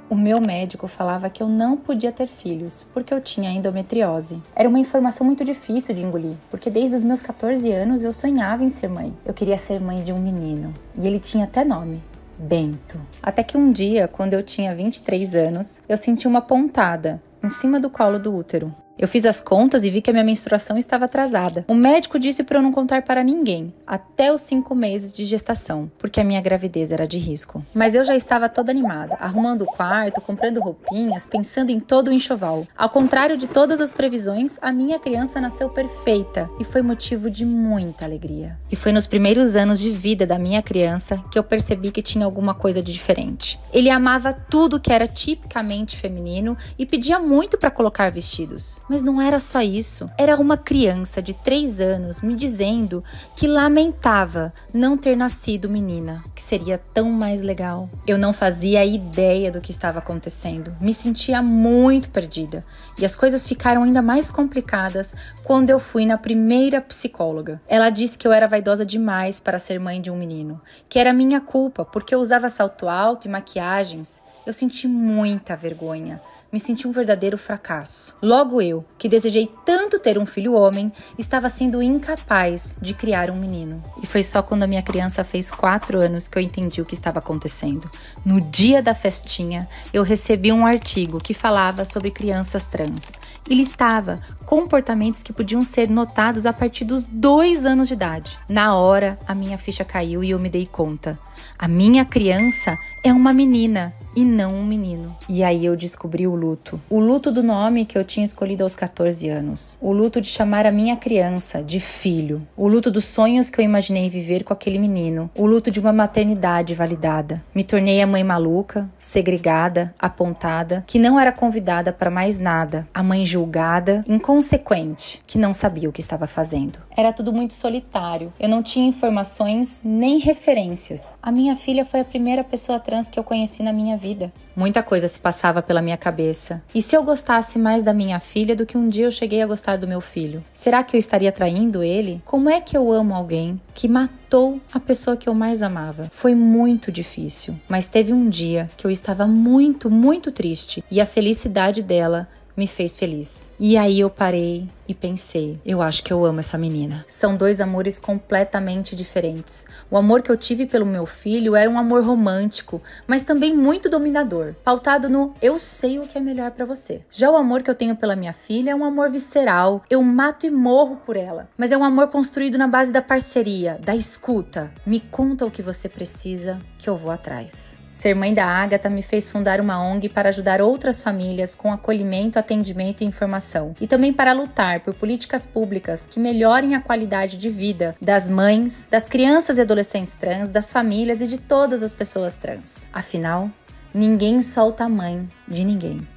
O meu médico falava que eu não podia ter filhos, porque eu tinha endometriose. Era uma informação muito difícil de engolir, porque desde os meus 14 anos eu sonhava em ser mãe. Eu queria ser mãe de um menino, e ele tinha até nome. Bento. Até que um dia, quando eu tinha 23 anos, eu senti uma pontada em cima do colo do útero. Eu fiz as contas e vi que a minha menstruação estava atrasada. O médico disse para eu não contar para ninguém, até os 5 meses de gestação, porque a minha gravidez era de risco. Mas eu já estava toda animada, arrumando o quarto, comprando roupinhas, pensando em todo o enxoval. Ao contrário de todas as previsões, a minha criança nasceu perfeita e foi motivo de muita alegria. E foi nos primeiros anos de vida da minha criança que eu percebi que tinha alguma coisa de diferente. Ele amava tudo que era tipicamente feminino e pedia muito para colocar vestidos. Mas não era só isso. Era uma criança de 3 anos me dizendo que lamentava não ter nascido menina, que seria tão mais legal. Eu não fazia ideia do que estava acontecendo. Me sentia muito perdida. E as coisas ficaram ainda mais complicadas quando eu fui na primeira psicóloga. Ela disse que eu era vaidosa demais para ser mãe de um menino, que era minha culpa porque eu usava salto alto e maquiagens. Eu senti muita vergonha. Me senti um verdadeiro fracasso. Logo eu, que desejei tanto ter um filho homem, estava sendo incapaz de criar um menino. E foi só quando a minha criança fez 4 anos que eu entendi o que estava acontecendo. No dia da festinha, eu recebi um artigo que falava sobre crianças trans. E listava comportamentos que podiam ser notados a partir dos 2 anos de idade. Na hora, a minha ficha caiu e eu me dei conta. A minha criança é uma menina e não um menino. E aí eu descobri o luto. O luto do nome que eu tinha escolhido aos 14 anos. O luto de chamar a minha criança de filho. O luto dos sonhos que eu imaginei viver com aquele menino. O luto de uma maternidade validada. Me tornei a mãe maluca, segregada, apontada, que não era convidada para mais nada. A mãe julgada, inconsequente, que não sabia o que estava fazendo. Era tudo muito solitário. Eu não tinha informações nem referências. A minha filha foi a primeira pessoa trans que eu conheci na minha vida. Muita coisa se passava pela minha cabeça. E se eu gostasse mais da minha filha do que um dia eu cheguei a gostar do meu filho? Será que eu estaria traindo ele? Como é que eu amo alguém que matou a pessoa que eu mais amava? Foi muito difícil, mas teve um dia que eu estava muito, muito triste e a felicidade dela me fez feliz. E aí eu parei e pensei, eu acho que eu amo essa menina. São 2 amores completamente diferentes. O amor que eu tive pelo meu filho era um amor romântico, mas também muito dominador, pautado no eu sei o que é melhor pra você. Já o amor que eu tenho pela minha filha é um amor visceral, eu mato e morro por ela, mas é um amor construído na base da parceria, da escuta. Me conta o que você precisa que eu vou atrás. Ser mãe da Agatha me fez fundar uma ONG para ajudar outras famílias com acolhimento, atendimento e informação. E também para lutar por políticas públicas que melhorem a qualidade de vida das mães, das crianças e adolescentes trans, das famílias e de todas as pessoas trans. Afinal, ninguém solta a mãe de ninguém.